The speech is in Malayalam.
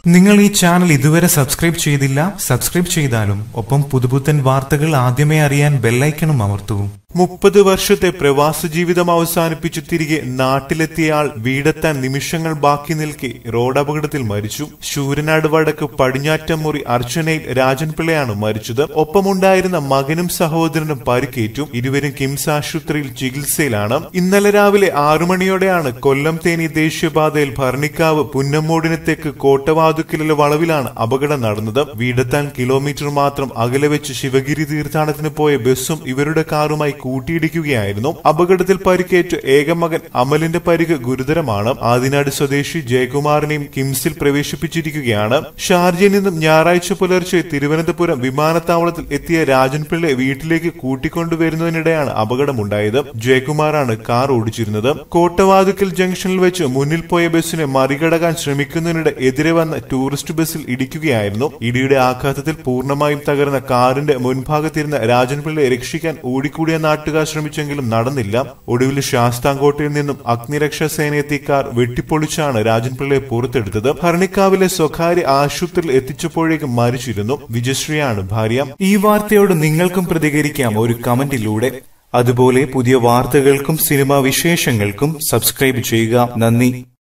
നിങ്ങൾ ഈ ചാനൽ ഇതുവരെ സബ്സ്ക്രൈബ് ചെയ്തില്ല, സബ്സ്ക്രൈബ് ചെയ്താലും ഒപ്പം പുതുപുത്തൻ വാർത്തകൾ ആദ്യമേ അറിയാൻ ബെല്ലൈക്കണും അമർത്തൂ. 30 വർഷത്തെ പ്രവാസ ജീവിതം അവസാനിപ്പിച്ചു തിരികെ നാട്ടിലെത്തിയയാൾ വീടെത്താൻ നിമിഷങ്ങൾ ബാക്കി നിൽക്കെ റോഡപകടത്തിൽ മരിച്ചു. ശൂരനാട് വടക്ക് പടിഞ്ഞാറ്റമുറി അർച്ചനയിൽ രാജൻപിള്ളയാണ് മരിച്ചത്. ഒപ്പമുണ്ടായിരുന്ന മകനും സഹോദരനും പരിക്കേറ്റു. ഇരുവരും കിംസ് ആശുപത്രിയിൽ ചികിത്സയിലാണ്. ഇന്നലെ രാവിലെ 6 മണിയോടെയാണ് കൊല്ലം തേനി ദേശീയപാതയിൽ ഭരണിക്കാവ് പുന്നമ്മോടിന് തെക്ക് കോട്ടവാതുക്കലിലെ വളവിലാണ് അപകടം നടന്നത്. വീടെത്താൻ കിലോമീറ്റർ മാത്രം അകലെ വെച്ച് ശിവഗിരി തീർത്ഥാടനത്തിന് പോയ ബസ്സും ഇവരുടെ കാറുമായി കൂട്ടിയിടിക്കുകയായിരുന്നു. അപകടത്തിൽ പരിക്കേറ്റ് ഏകമകൻ അമലിന്റെ പരിക്ക് ഗുരുതരമാണ്. ആദിനാട് സ്വദേശി ജയകുമാറിനെയും കിംസിൽ പ്രവേശിപ്പിച്ചിരിക്കുകയാണ്. ഷാർജയിൽ നിന്നും ഞായറാഴ്ച പുലർച്ചെ തിരുവനന്തപുരം വിമാനത്താവളത്തിൽ എത്തിയ രാജൻപിള്ളയെ വീട്ടിലേക്ക് കൂട്ടിക്കൊണ്ടുവരുന്നതിനിടെയാണ് അപകടമുണ്ടായത്. ജയകുമാറാണ് കാർ ഓടിച്ചിരുന്നത്. കോട്ടവാതുക്കൽ ജംഗ്ഷനിൽ വെച്ച് മുന്നിൽ പോയ ബസ്സിനെ മറികടക്കാൻ ശ്രമിക്കുന്നതിനിടെ എതിരെ വന്ന ടൂറിസ്റ്റ് ബസ്സിൽ ഇടിക്കുകയായിരുന്നു. ഇടിയുടെ ആഘാതത്തിൽ പൂർണ്ണമായും തകർന്ന കാറിന്റെ മുൻഭാഗത്തിരുന്ന രാജൻപിള്ളയെ രക്ഷിക്കാൻ ഓടിക്കൂടിയ നാട്ടുകാർ ശ്രമിച്ചെങ്കിലും നടന്നില്ല. ഒടുവിൽ ശാസ്താംകോട്ടയിൽ നിന്നും അഗ്നിരക്ഷാ സേന എത്തി കാർ വെട്ടിപ്പൊളിച്ചാണ് രാജൻപിള്ളയെ പുറത്തെടുത്തത്. ഭരണിക്കാവിലെ സ്വകാര്യ ആശുപത്രിയിൽ എത്തിച്ചപ്പോഴേക്കും മരിച്ചിരുന്നു. വിജയശ്രീയാണ് ഭാര്യ. ഈ വാർത്തയോട് നിങ്ങൾക്കും പ്രതികരിക്കാം ഒരു കമന്റിലൂടെ. അതുപോലെ പുതിയ വാർത്തകൾക്കും സിനിമാ വിശേഷങ്ങൾക്കും സബ്സ്ക്രൈബ് ചെയ്യുക. നന്ദി.